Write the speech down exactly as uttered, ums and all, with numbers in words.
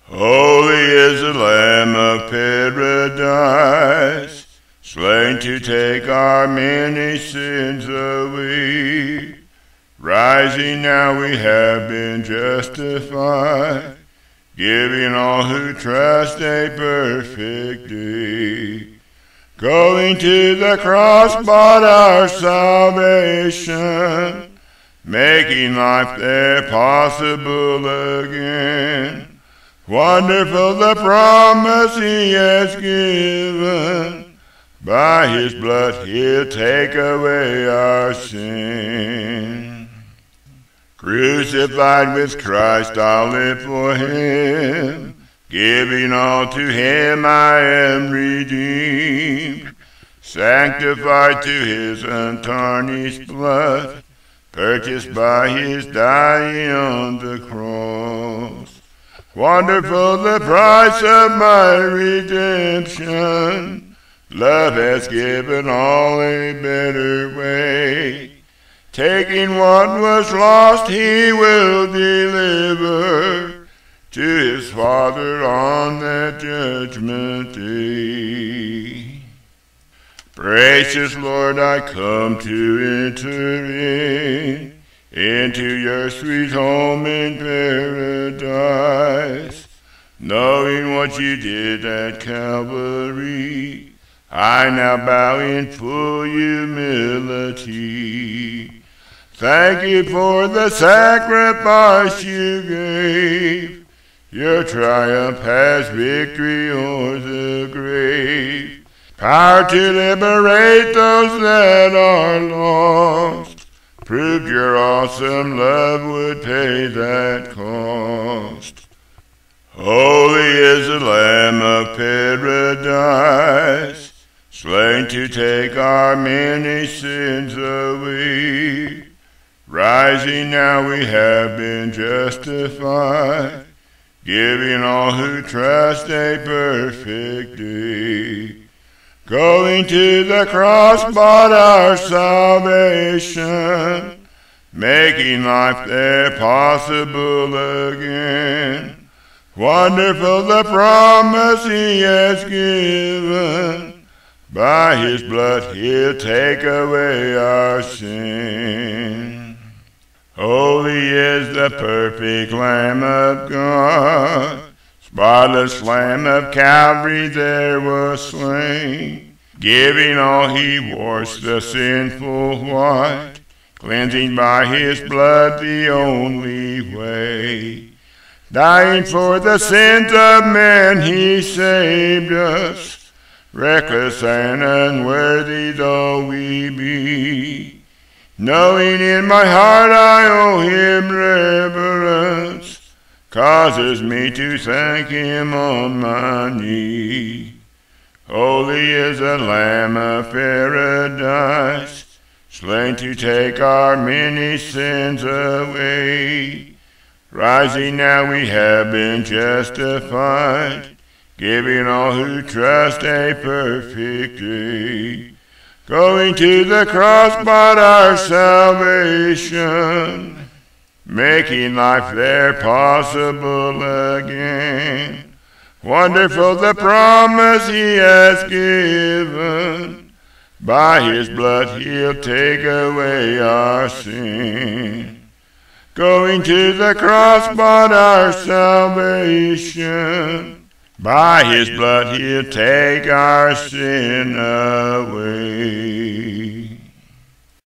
Holy is the Lamb of Paradise, slain to take our many sins away. Rising now we have been justified, giving all who trust a perfect day. Going to the cross bought our salvation, making life there possible again. Wonderful the promise he has given, by his blood he'll take away our sin. Crucified with Christ I'll live for him, giving all to him I am redeemed. Sanctified to his untarnished blood, purchased by his dying on the cross. Wonderful the price of my redemption, love has given all a better way. Taking what was lost he will deliver to his Father on that judgment day. Gracious Lord, I come to enter in, into your sweet home in paradise. Knowing what you did at Calvary, I now bow in full humility. Thank you for the sacrifice you gave. Your triumph has victory o'er the grave. Power to liberate those that are lost. Proved your awesome love would pay that cost. Holy is the Lamb of Paradise, slain to take our many sins away. Rising now we have been justified, giving all who trust a perfect day. Going to the cross bought our salvation, making life there possible again. Wonderful the promise he has given, by his blood he'll take away our sin. Holy is the perfect Lamb of God, spotless Lamb of Calvary there was slain, giving all he washed the sinful white, cleansing by his blood the only way. Dying for the sins of men he saved us, reckless and unworthy though we be. Knowing in my heart I owe him reverence, causes me to thank him on my knee. Holy is the Lamb of Paradise, slain to take our many sins away. Rising now we have been justified, giving all who trust a perfect day. Going to the cross bought our salvation, making life there possible again. Wonderful the promise he has given, by his blood he'll take away our sin. Going to the cross bought our salvation, by his blood he'll take our sin away.